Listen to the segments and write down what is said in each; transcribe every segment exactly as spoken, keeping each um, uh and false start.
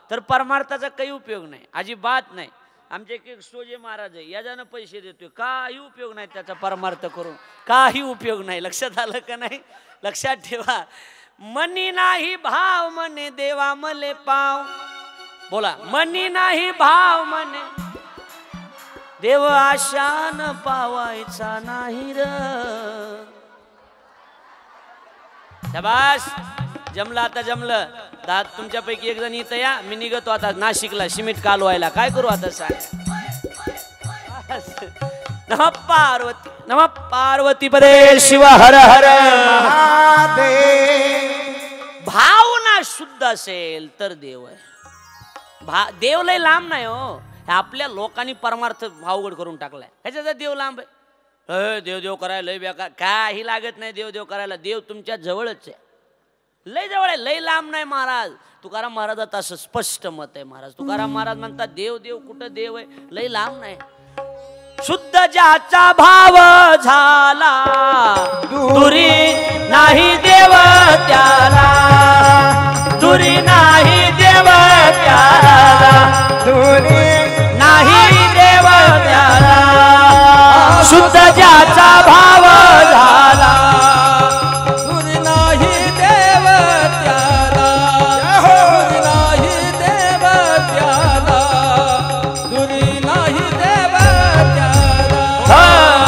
तर परमार्थाचा काही उपयोग नाही, अजिबात नाही. आमचे एक एक सोजे महाराज आहे, याच्यानं पैसे देतोय, काही उपयोग नाही त्याचा परमार्थ करून, काही उपयोग नाही. लक्षात आलं का नाही? लक्षात ठेवा. मनी नाही भाव म्हणे देवा मले पाव. बोला, मनी नाही भाव म्हणे देव आशान पावायचा नाही र. शाबास, जमलं आता जमलं. दात तुमच्यापैकी एक जण इथं या, मी निघतो आता नाशिकला सिमेंट कालवायला. काय करू आता सांग? नम पार्वती नम पार्वती पदे शिव हर हर महादेव. भावना शुद्ध असेल तर देव आहे. भा देव लय लांब नाही हो, आपल्या लोकांनी परमार्थ भावगड करून टाकलाय. ह्याच्याचा देव लांब आहे. देव देव करायला लय बेकार, काही लागत नाही देव देव करायला. देव तुमच्या जवळच आहे, लय जवळ आहे, लय लांब नाही. महाराज तुकाराम महाराजात असं स्पष्ट मत आहे. महाराज तुकाराम महाराज म्हणतात देव देव कुठं देव आहे, लय लांब नाही. शुद्ध ज्याचा भाव झाला दुरी नाही देव त्याला, दुरी नाही देव त्याला, दुरी नाही देव त्याला. शुद्ध ज्याचा भाव झाला दुरी नाही देव त्याला, दुरी नाही देव त्याला, दुरी नाही देव त्याला.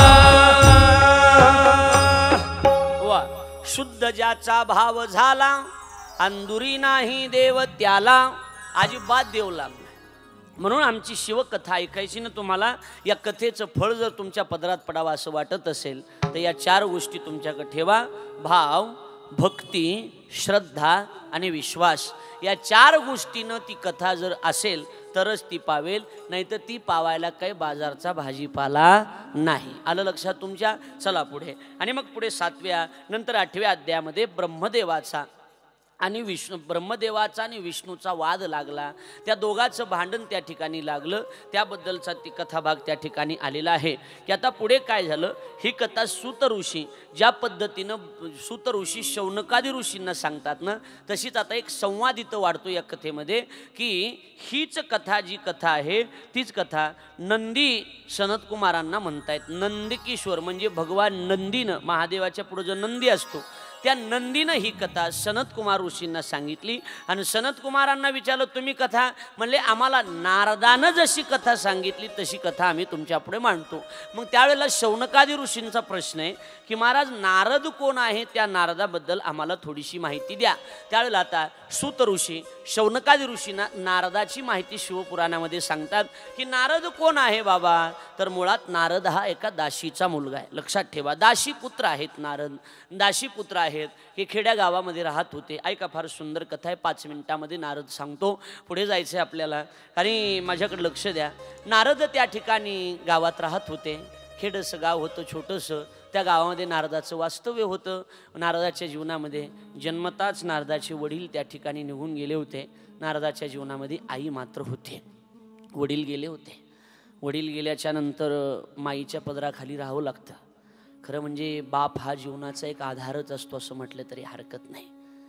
वा, शुद्ध ज्याचा भाव झाला अंदुरी नाही देव त्याला, अजिबात देव लांब. म्हणून आमची शिवकथा ऐकायची ना तुम्हाला, या कथेचं फळ जर तुमच्या पदरात पडावं असं वाटत असेल तर या चार गोष्टी तुमच्याकडे ठेवा. भाव, भक्ती, श्रद्धा आणि विश्वास. या चार गोष्टीनं ती कथा जर असेल तरच ती पावेल, नाही तर ती पावायला काही बाजारचा भाजीपाला नाही. आलं लक्षात तुमच्या? चला पुढे. आणि मग पुढे सातव्या नंतर आठव्या अध्यायामध्ये ब्रह्मदेवाचा आणि विष्णू ब्रह्मदेवाचा आणि विष्णूचा वाद लागला. त्या दोघांचं भांडण त्या ठिकाणी लागलं, त्याबद्दलचा ती कथाभाग त्या ठिकाणी आलेला आहे. की आता पुढे काय झालं, ही कथा सूत ऋषी ज्या पद्धतीनं सूत ऋषी शौनकादी ऋषींना सांगतात ना, तशीच आता एक संवाद इथं वाढतो या कथेमध्ये. की हीच कथा जी कथा आहे तीच कथा नंदी सनतकुमारांना म्हणतायत. नंदकिशोर म्हणजे भगवान नंदीनं, महादेवाच्या पुढे जो नंदी असतो त्या नंदीनं ही कथा सनतकुमार ऋषींना सांगितली. आणि सनतकुमारांना विचारलं तुम्ही कथा, म्हणले आम्हाला नारदानं जशी कथा सांगितली तशी कथा आम्ही तुमच्या पुढे मांडतो. मग त्यावेळेला शौनकादी ऋषींचा प्रश्न आहे की महाराज नारद कोण आहे, त्या नारदाबद्दल आम्हाला थोडीशी माहिती द्या. त्यावेळेला आता सूत ऋषी शौनकादी ऋषींना नारदाची माहिती शिवपुराणामध्ये सांगतात. की नारद कोण आहे बाबा, तर मुळात नारद हा एका दाशीचा मुलगा आहे. लक्षात ठेवा, दाशी पुत्र आहेत नारद, दाशी पुत्र आहेत. हे खेड्या गावामध्ये राहत होते. ऐका, फार सुंदर कथा आहे, पाच मिनिटामध्ये नारद सांगतो. पुढे जायचं आहे आपल्याला आणि माझ्याकडे लक्ष द्या. नारद त्या ठिकाणी गावात राहत होते. खेडसं गाव होतं छोटंसं, त्या गावामध्ये नारदाचं वास्तव्य होतं. नारदाच्या जीवनामध्ये जन्मताच नारदाचे वडील त्या ठिकाणी निघून गेले होते. नारदाच्या जीवनामध्ये आई मात्र होते. वडील गेले होते. वडील गेल्याच्या नंतर माईच्या पदराखाली राहावं लागतं. खरं म्हणजे बाप हा जीवनाचा एक आधारच असतो असं म्हटलं तरी हरकत नाही.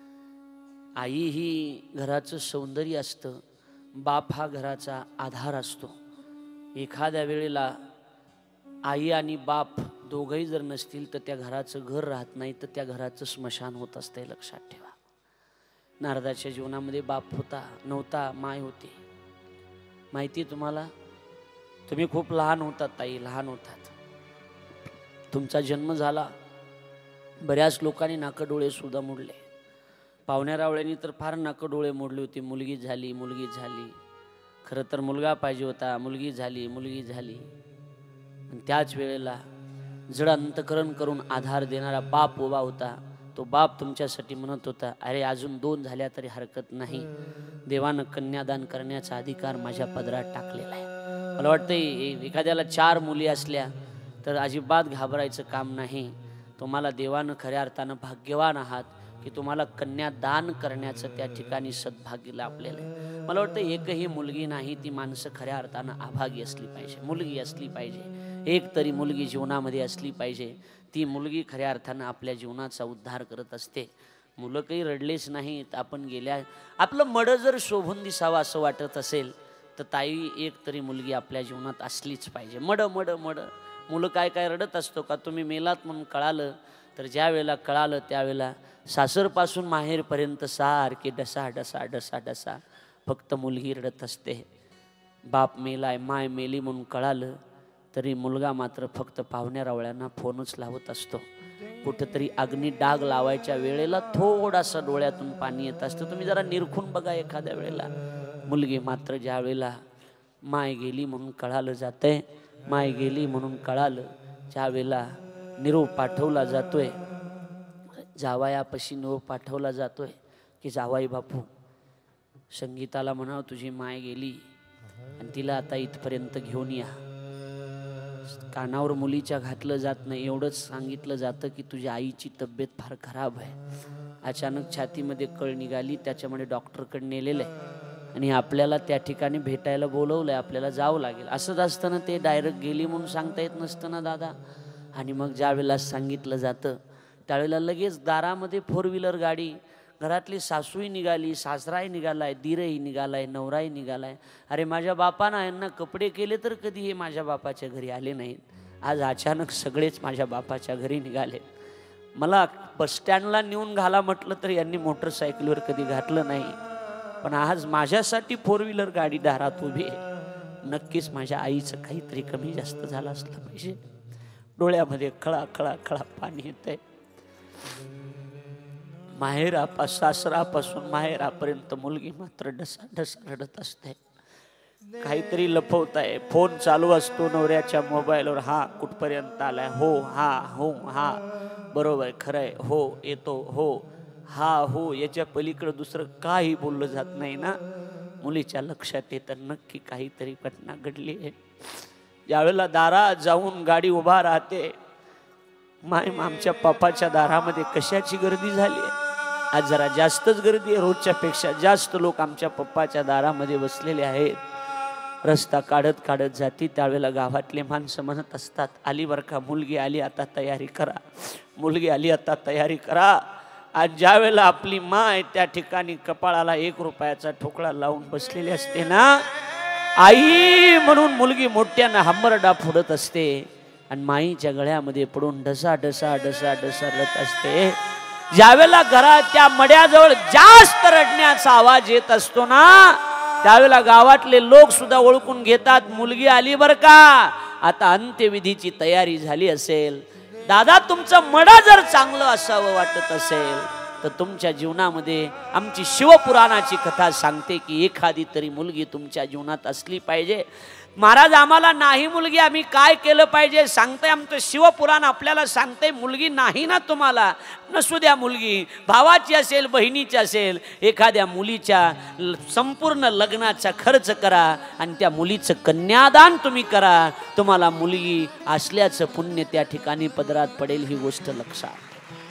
आई ही घराचं सौंदर्य असतं, बाप हा घराचा आधार असतो. एखाद्या वेळेला आई आणि बाप दोघंही जर नसतील तर त्या घराचं घर राहत नाही, तर त्या घराचं स्मशान होत असते. लक्षात ठेवा. नारदाच्या जीवनामध्ये बाप होता नव्हता, माय होती. माहिती तुम्हाला, तुम्ही खूप लहान होतात ताई, लहान होतात. तुमचा जन्म झाला, बऱ्याच लोकांनी नाकडोळे सुद्धा मोडले. पाहुण्यारावळ्यांनी तर फार नाकडोळे मोडले होते. मुलगी झाली, मुलगी झाली. खरं तर मुलगा पाहिजे होता, मुलगी झाली, मुलगी झाली. पण त्याच वेळेला जड अंतकरण करून आधार देणारा बाप उभा होता. तो बाप तुमच्यासाठी म्हणत होता, अरे अजून दोन झाल्या तरी हरकत नाही, देवानं कन्यादान करण्याचा अधिकार माझ्या पदरात टाकलेला आहे. मला वाटतं एखाद्याला चार मुली असल्या तर अजिबात घाबरायचं काम नाही. तुम्हाला देवानं खऱ्या अर्थानं भाग्यवान आहात की तुम्हाला कन्यादान करण्याचं त्या ठिकाणी सद्भाग्य लाभलेलं आहे. मला वाटतं एकही मुलगी नाही, ती माणसं खऱ्या अर्थानं अभागी असली पाहिजे. मुलगी असली पाहिजे, एक तरी मुलगी जीवनामध्ये असली पाहिजे. ती मुलगी खऱ्या अर्थानं आपल्या जीवनाचा उद्धार करत असते. मुलं काही रडलेच नाहीत. आपण गेल्या आपलं मड जर शोभून दिसावं असं वाटत असेल तर ताई एक तरी मुलगी आपल्या जीवनात असलीच पाहिजे. मड मड मड मुलं काय काय रडत असतो का तुम्ही मेलात म्हणून कळालं तर ज्या वेळेला कळालं त्यावेळेला सासरपासून माहेरपर्यंत सारखे डसा डसा डसा डसा फक्त मुलगी रडत असते. बाप मेलाय माय मेली म्हणून कळालं तरी मुलगा मात्र फक्त पाहुण्या रावळ्यांना फोनच लावत असतो. कुठंतरी अग्नी डाग लावायच्या वेळेला थोडासा डोळ्यातून पाणी येत असतं. तुम्ही जरा निरखून बघा एखाद्या वेळेला. मुलगी मात्र ज्या वेळेला माय गेली म्हणून कळालं जातंय, माय गेली म्हणून कळालं ज्या वेळेला निरोप पाठवला जातोय, जावयापाशी निरोप पाठवला जातोय की जावाई बापू संगीताला म्हणावं तुझी माय गेली आणि तिला आता इथपर्यंत घेऊन या. कानावर मुलीच्या घातलं जात नाही, एवढंच सांगितलं जातं की तुझ्या आईची तब्येत फार खराब आहे. अचानक छातीमध्ये कळ निघाली, त्याच्यामुळे डॉक्टरकडे नेलेलं आहे आणि आपल्याला त्या ठिकाणी भेटायला बोलवलंय, आपल्याला जावं लागेल. असंच असताना ते डायरेक्ट गेली म्हणून सांगता येत नसतं ना दादा. आणि मग ज्या वेळेला सांगितलं जातं त्यावेळेला लगेच दारामध्ये फोर व्हीलर गाडी, घरातली सासूही निघाली, सासराही निघालाय, दीरही निघालाय, नवराही निघालाय. अरे माझ्या बापानं यांना कपडे केले तर कधी हे माझ्या बापाच्या घरी आले नाहीत. आज अचानक सगळेच माझ्या बापाच्या घरी निघाले. मला बसस्टँडला नेऊन घाला म्हटलं तर यांनी मोटरसायकलवर कधी घातलं नाही, पण आज माझ्यासाठी फोर व्हीलर गाडी दारात उभी आहे. नक्कीच माझ्या आईचं काहीतरी कमी जास्त झालं असलं पाहिजे. डोळ्यामध्ये खळा खळा खळा पाणी येतंय. माहेरापा सासरापासून माहेरापर्यंत मुलगी मात्र डसा डसा रडत असते. काहीतरी लपवताय. फोन चालू असतो नवऱ्याच्या मोबाईलवर. हा कुठपर्यंत आलाय? हो हा हो हा बरोबर खरंय, हो येतो, हो हा हो, याच्या पलीकडे दुसरं काही बोललं जात नाही ना. मुलीच्या लक्षात येतं नक्की काहीतरी घटना घडली आहे. ज्यावेळेला दारात जाऊन गाडी उभा राहते, माय आमच्या पप्पाच्या दारामध्ये कशाची गर्दी झाली आहे. आज जरा जास्तच गर्दी आहे, रोजच्या पेक्षा जास्त लोक आमच्या पप्पाच्या दारामध्ये बसलेले आहेत. रस्ता काढत काढत जाती त्यावेळेला गावातले माणसं म्हणत असतात आली बरं का मुलगी आली, आता तयारी करा, मुलगी आली आता तयारी करा. आज ज्या वेळेला आपली माय त्या ठिकाणी कपाळाला एक रुपयाचा ठोकळा लावून बसलेली असते ना, आई म्हणून मुलगी मोठ्यानं हंबरडा फोडत असते आणि माईच्या गळ्यामध्ये पडून डसा डसा डसा डसा रडत असते. ज्यावेळेला घरात त्या मड्याजवळ जास्त रडण्याचा आवाज येत असतो ना, त्यावेळेला गावातले लोक सुद्धा ओळखून घेतात मुलगी आली बर का, आता अंत्यविधीची तयारी झाली असेल. दादा तुमचं मडा जर चांगलं असावं वाटत असेल तर तुमच्या जीवनामध्ये आमची शिवपुराणाची कथा सांगते की एखादी तरी मुलगी तुमच्या जीवनात असली पाहिजे. महाराज आम्हाला नाही मुलगी, आम्ही काय केलं पाहिजे सांगते. आमचं शिवपुराण आपल्याला सांगते मुलगी नाही ना तुम्हाला, नसू द्या मुलगी, भावाची असेल बहिणीची असेल, एखाद्या मुलीच्या संपूर्ण लग्नाचा खर्च करा आणि त्या मुलीचं कन्यादान तुम्ही करा. तुम्हाला मुलगी असल्याचं पुण्य त्या ठिकाणी पदरात पडेल, ही गोष्ट लक्षात.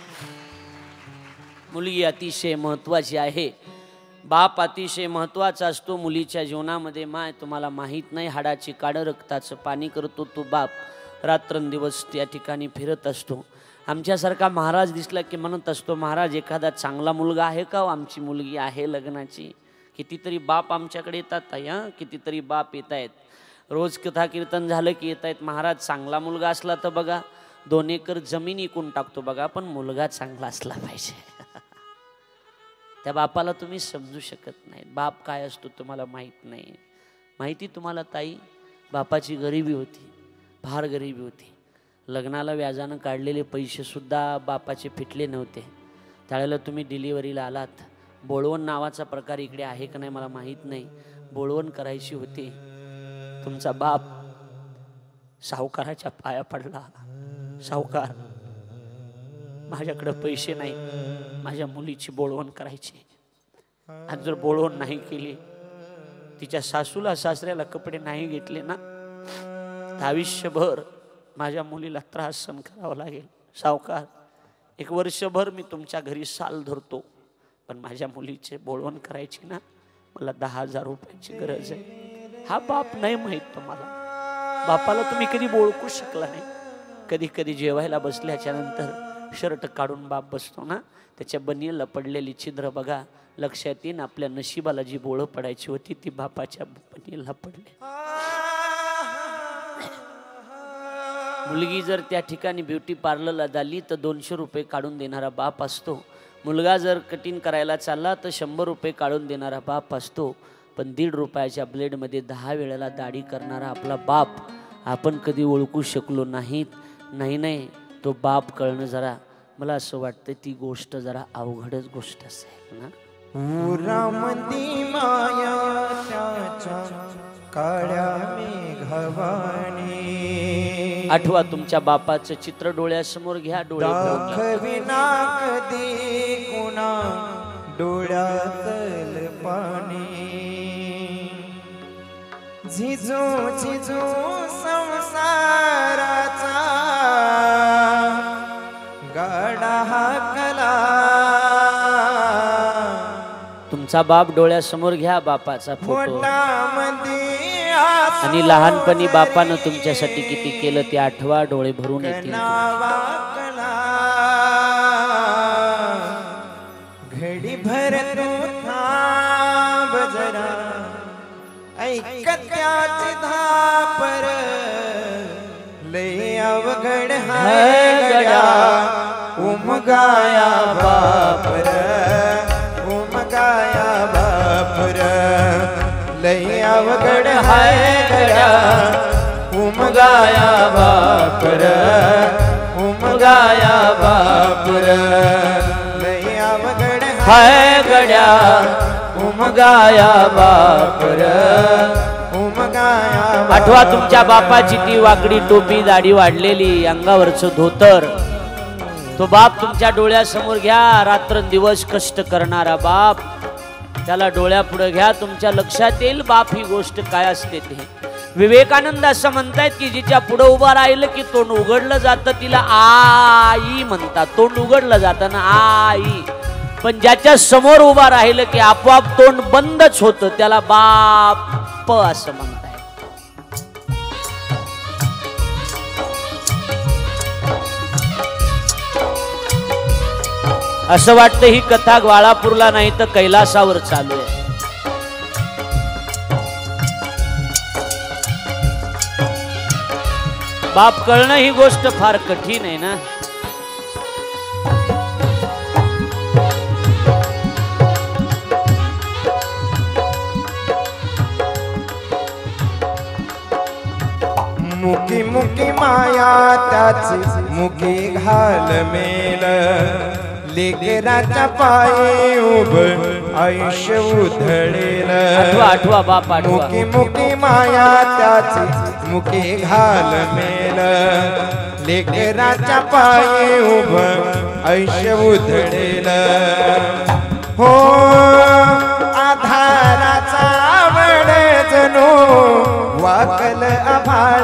मुलगी अतिशय महत्त्वाची आहे. बाप अतिशय महत्त्वाचा असतो मुलीच्या जीवनामध्ये. माय तुम्हाला माहीत नाही, हाडाची काडं रक्ताचं पाणी करतो तो बाप रात्रंदिवस त्या ठिकाणी फिरत असतो. आमच्यासारखा महाराज दिसला की म्हणत असतो महाराज एखादा चांगला मुलगा आहे का, आमची मुलगी आहे लग्नाची. कितीतरी बाप आमच्याकडे येतात हां, कितीतरी बाप येत आहेत. रोज कथा कीर्तन झालं की येत आहेत महाराज चांगला मुलगा असला तर बघा दोन एकर जमीन इकून टाकतो बघा, पण मुलगा चांगला असला पाहिजे. त्या बापाला तुम्ही समजू शकत नाही. बाप काय असतो तुम्हाला माहीत नाही. माहिती तुम्हाला ताई, बापाची गरिबी होती, फार गरिबी होती. लग्नाला व्याजानं काढलेले पैसेसुद्धा बापाचे फिटले नव्हते. त्यावेळेला तुम्ही डिलिव्हरीला आलात. बोळवण नावाचा प्रकार इकडे आहे का नाही मला माहीत नाही. बोळवण करायची होती. तुमचा बाप सावकाराच्या पाया पडला. सावकार माझ्याकडे पैसे नाही, माझ्या मुलीची बोळवण करायची. आणि जर बोळवण नाही केली, तिच्या सासूला सासऱ्याला कपडे नाही घेतले ना, तर आयुष्यभर माझ्या मुलीला त्रास सहन करावा लागेल. सावकार एक वर्षभर मी तुमच्या घरी साल धरतो, पण माझ्या मुलीचे बोळवण करायची ना, मला दहा हजार रुपयाची गरज आहे. हा बाप नाही माहीत तुम्हाला. बापाला तुम्ही कधी ओळखू शकला नाही. कधी कधी जेवायला बसल्याच्या नंतर शर्ट काढून बाप बसतो ना, त्याच्या बनियेला पडलेली छिद्र बघा, लक्षात येईन आपल्या नशिबाला जी बोळं पडायची होती ती बापाच्या बनियेला पडली. मुलगी जर त्या ठिकाणी ब्युटी पार्लरला झाली तर दोनशे रुपये काढून देणारा बाप असतो. मुलगा जर कटिंग करायला चालला तर शंभर रुपये काढून देणारा बाप असतो. पण दीड रुपयाच्या ब्लेडमध्ये दहा वेळेला दाढी करणारा आपला बाप आपण कधी ओळखू शकलो नाहीत. नाही नाही तो बाप कळणं जरा, मला असं वाटतं ती गोष्ट जरा अवघडच गोष्ट असेल ना. पुरामंदी माया त्याच्या काळ्या मेघवाणी. आठवा तुमच्या बापाचं चित्र डोळ्यासमोर घ्या. डोळे दाखविना कधी कुणा डोळ्यातल पाणी. झिजू झिजू संसाराचा गाडा हाकला. तुमचा बाप डोळ्यासमोर घ्या, बापाचा फोटो. मोठामध्ये आणि लहानपणी बापानं तुमच्यासाठी किती केलं ते आठवा. डोळे भरून येतील. घडी भर तू थांब जरा, ऐक त्याची धापर लय अवघड हाय गड्या. उमगाया बापर, उमगाया बापर लय अवघड हाय गड्या. उमगाया बापर, उमगाया बापर लय अवघड हाय गड्या. उमगाया बापर, उमगाया. आठवा तुमच्या बापाची ती वाकडी टोपी, दाढी वाढलेली, अंगावरचं धोतर. तो बाप तुमच्या डोळ्यासमोर घ्या. रात्रंदिवस कष्ट करणारा बाप, त्याला डोळ्यापुढे घ्या. तुमच्या लक्षात येईल बाप ही गोष्ट काय असते ते. विवेकानंद असं म्हणतायत की जिच्या पुढे उभा राहिलं की तोंड उघडलं जातं तिला आई म्हणतात. तोंड उघडलं जातं ना आई. पण ज्याच्या समोर उभा राहिलं की आपोआप तोंड बंदच होतं त्याला बाप असं म्हणतात. असं वाटतं ही कथा ग्वाळापूरला नाही तर कैलासावर चालू आहे. बाप कळणं ही गोष्ट फार कठीण आहे ना. मुकी मुकी माया त्याची मुकी घाल मेल. लेकराच्या पायी उभ आयुष्य उधळेल. आठवा आठवा बाप आठवा. मुकी मुकी माया त्याची मुकी घाल मेल. लेकराच्या पायी उभ आयुष्य उधळेल. हो आधाराचा आवड जणू वाकल आभाळ.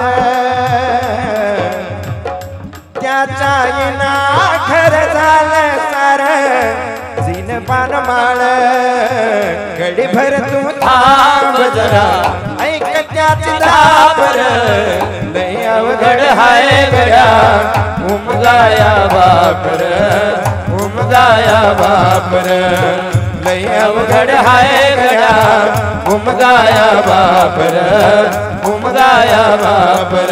त्याच्या येना घर झालं सार जीन पानमाळ. घडी भर तू थांब जरा, ऐक त्याची धापर लय अवघड हाय गड्या. उमगाया बापर, उमगाया बापर लय अवघड हाय गड्या. उमगाया बापर, उमगाया बापर.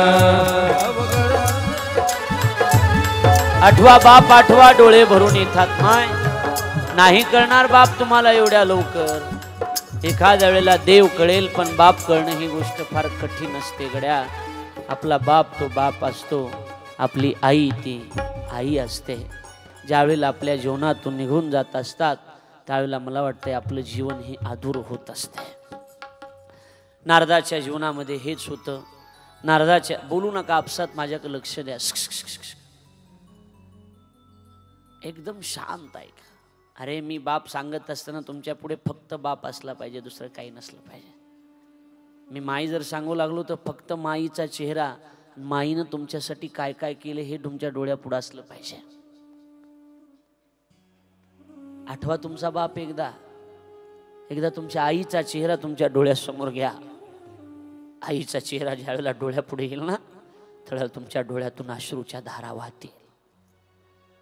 आठवा बाप आठवा. डोळे भरून येतात. माय नाही करणार बाप तुम्हाला एवढ्या लवकर. एखाद्या वेळेला देव कळेल पण बाप कळणं ही गोष्ट फार कठीण असते गड्या. आपला बाप तो बाप असतो. आपली आई ती आई असते. ज्यावेळेला आपल्या जीवनातून निघून जात असतात त्यावेळेला मला वाटतंय आपलं जीवन हे अधूर होत असते. नारदाच्या जीवनामध्ये हेच होतं. नारदाच्या बोलू नका आपसात माझ्याकडे लक्ष द्या. एकदम शांत आहे. अरे मी बाप सांगत असताना तुमच्या पुढे फक्त बाप असला पाहिजे, दुसरं काही नसलं पाहिजे. मी माई जर सांगू लागलो तर फक्त माईचा चेहरा, माईनं तुमच्यासाठी काय काय केले हे तुमच्या डोळ्यापुढे असलं पाहिजे. आठवा तुमचा बाप. एकदा एकदा तुमच्या आईचा चेहरा तुमच्या डोळ्यासमोर घ्या. आईचा चेहरा ज्यावेळेला डोळ्यापुढे येईल ना त्यावेळेला तुमच्या डोळ्यातून अश्रूच्या धारा वाहतील.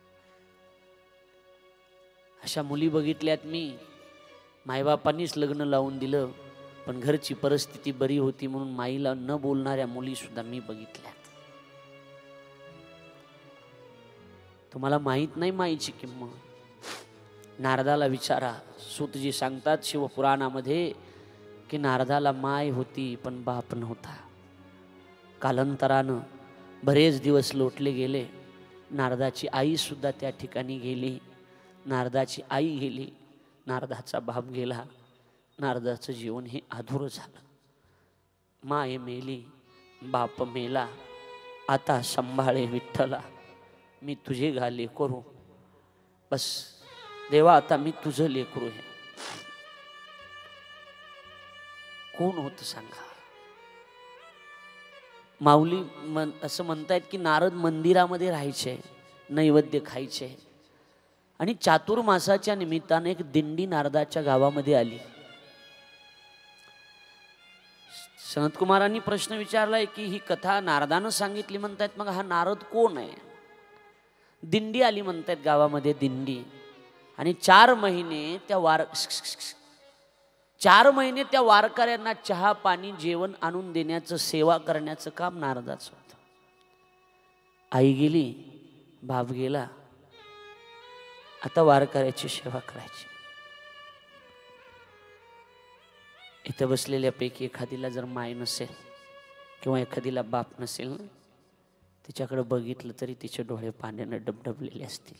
अशा मुली बघितल्यात मी. मायबापांनीच लग्न लावून दिलं, पण घरची परिस्थिती बरी होती म्हणून माईला न बोलणाऱ्या मुली सुद्धा मी बघितल्यात. तुम्हाला माहित नाही माईची किंमत. नारदाला विचारा, सूतजी सांगतात शिवपुराणामध्ये की नारदाला माय होती पण बाप नव्हता. कालांतरानं बरेच दिवस लोटले गेले. नारदाची आई सुद्धा त्या ठिकाणी गेली. नारदाची आई गेली, नारदाचा बाप गेला. नारदाचं जीवन हे अधुरं झालं. माय मेली, बाप मेला, आता सांभाळे विठ्ठला, मी तुझे गा लेकरू. बस देवा, आता मी तुझं लेकरू आहे. कोण होतं सांगा? माऊली मन असं म्हणतायत की नारद मंदिरामध्ये राहायचे, नैवेद्य खायचे, आणि चातुर्मासाच्या निमित्ताने एक दिंडी नारदाच्या गावामध्ये आली. सनतकुमारांनी प्रश्न विचारलाय की ही कथा नारदानं सांगितली म्हणतायत, मग हा नारद कोण आहे? दिंडी आली म्हणतायत गावामध्ये, दिंडी. आणि चार महिने त्या वार चार महिने त्या वारकऱ्यांना चहा पाणी जेवण आणून देण्याचं, सेवा करण्याचं काम नारदाचं होतं. आई गेली, बाप गेला, आता वारकऱ्याची सेवा करायची. इथं बसलेल्यापैकी एखादीला जर माय नसेल किंवा एखादीला बाप नसेल ना, तिच्याकडे बघितलं तरी तिचे डोळे पाण्यानं डबडबलेले असतील.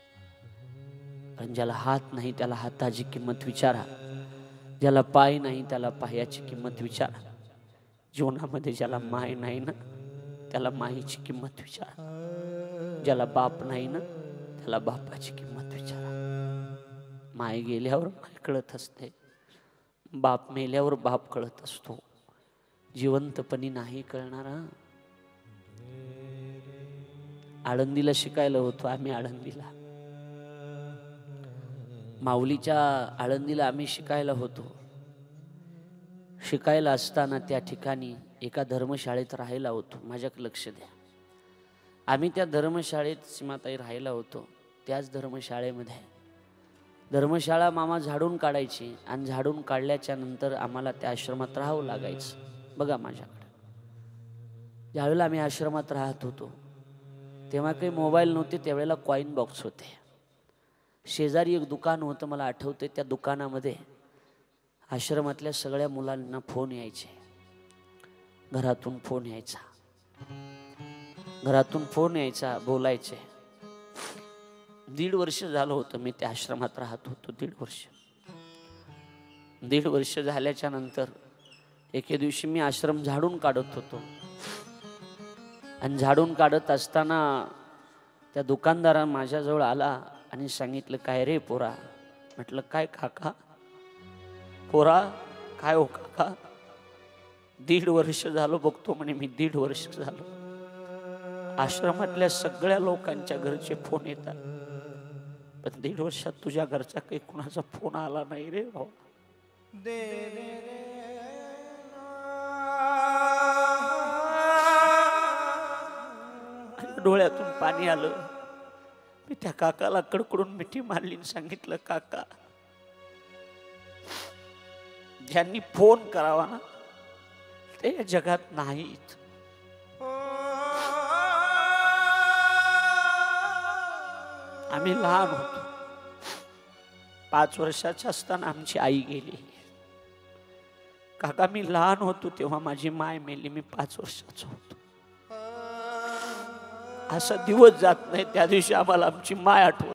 पण ज्याला हात नाही त्याला हाताची किंमत विचारा, ज्याला पाय नाही त्याला पायाची किंमत विचारा. जीवनामध्ये ज्याला माय नाही ना त्याला माईची किंमत विचारा. ज्याला बाप नाही ना त्याला बापाची किंमत विचारा. माय गेल्यावर माय कळत असते, बाप मेल्यावर बाप कळत असतो. जिवंतपणी नाही कळणारा. आळंदीला शिकायला होतो आम्ही. आळंदीला माऊलीच्या आळंदीला आम्ही शिकायला होतो. शिकायला असताना त्या ठिकाणी एका धर्मशाळेत राहायला होतो. माझ्याकडे लक्ष द्या. आम्ही त्या धर्मशाळेत सीमाताई राहायला होतो. त्याच धर्मशाळेमध्ये धर्मशाळा मामा झाडून काढायची, आणि झाडून काढल्याच्या नंतर आम्हाला त्या आश्रमात राहावं लागायचं. बघा माझ्याकडे ज्यावेळेला आम्ही आश्रमात राहत होतो तेव्हा काही मोबाईल नव्हते, त्यावेळेला कॉईन बॉक्स होते. शेजारी एक दुकान होतं, मला आठवते. त्या दुकानामध्ये आश्रमातल्या सगळ्या मुलांना फोन यायचे. घरातून फोन यायचा, घरातून फोन यायचा, बोलायचे. दीड वर्ष झालं होतं मी त्या आश्रमात राहत होतो. दीड वर्ष दीड वर्ष झाल्याच्या नंतर एके दिवशी मी आश्रम झाडून काढत होतो, आणि झाडून काढत असताना त्या दुकानदारा माझ्याजवळ आला आणि सांगितलं, काय रे पोरा? म्हटलं काय काका? पोरा काय हो काका? दीड वर्ष झालं बघतो म्हणे मी. दीड वर्ष झालं. आश्रमातल्या सगळ्या लोकांच्या घरचे फोन येतात, पण दीड वर्षात तुझ्या घरचा काही कुणाचा फोन आला नाही रे भाऊ. डोळ्यातून पाणी आलं. मी त्या काकाला कडकडून मिठी मारली आणि सांगितलं, काका ज्यांनी फोन करावा ना ते या जगात नाहीत. आम्ही लहान होतो. पाच वर्षाचे असताना आमची आई गेली. काका मी लहान होतो तेव्हा माझी माय मेली. मी पाच वर्षाचा होतो. असा दिवस जात नाही त्या दिवशी आम्हाला आमची माय आठवत.